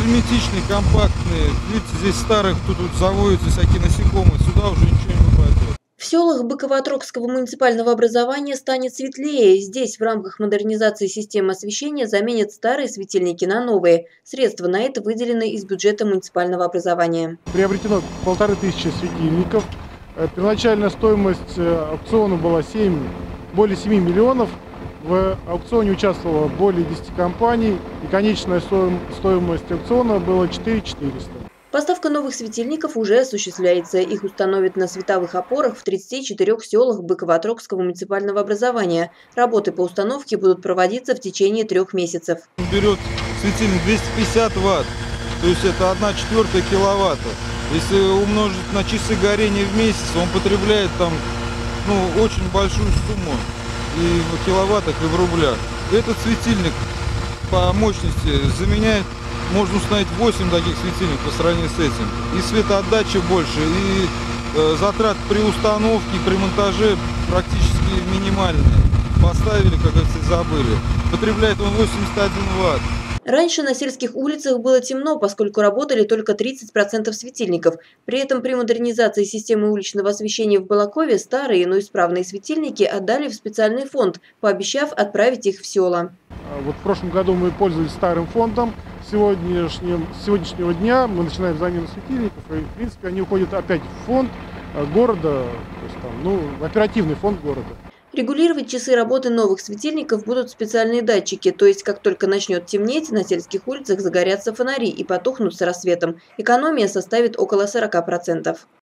герметичные, компактные. Видите, здесь старых, тут вот заводятся всякие насекомые. Сюда уже ничего не попадет. В селах Быково-Отрогского муниципального образования станет светлее. Здесь в рамках модернизации системы освещения заменят старые светильники на новые. Средства на это выделены из бюджета муниципального образования. Приобретено 1500 светильников. Первоначальная стоимость аукциона была более 7 миллионов. В аукционе участвовало более 10 компаний. И конечная стоимость аукциона была 4400. Поставка новых светильников уже осуществляется. Их установят на световых опорах в 34 селах Быково-Отрогского муниципального образования. Работы по установке будут проводиться в течение 3 месяцев. Он берет светильник 250 ватт, то есть это 1/4 киловатта. Если умножить на часы горения в месяц, он потребляет там очень большую сумму и в киловаттах, и в рублях. Этот светильник по мощности заменяет, можно установить 8 таких светильников по сравнению с этим. И светоотдача больше, и затрат при установке, при монтаже практически минимальные. Поставили, как говорится, и забыли. Потребляет он 81 ватт. Раньше на сельских улицах было темно, поскольку работали только 30% светильников. При этом при модернизации системы уличного освещения в Балакове старые, но исправные светильники отдали в специальный фонд, пообещав отправить их в села. Вот в прошлом году мы пользовались старым фондом. С сегодняшнего дня мы начинаем замену светильников, и в принципе они уходят опять в фонд города, то есть там, в оперативный фонд города. Регулировать часы работы новых светильников будут специальные датчики, то есть как только начнет темнеть, на сельских улицах загорятся фонари и потухнут с рассветом. Экономия составит около 40%.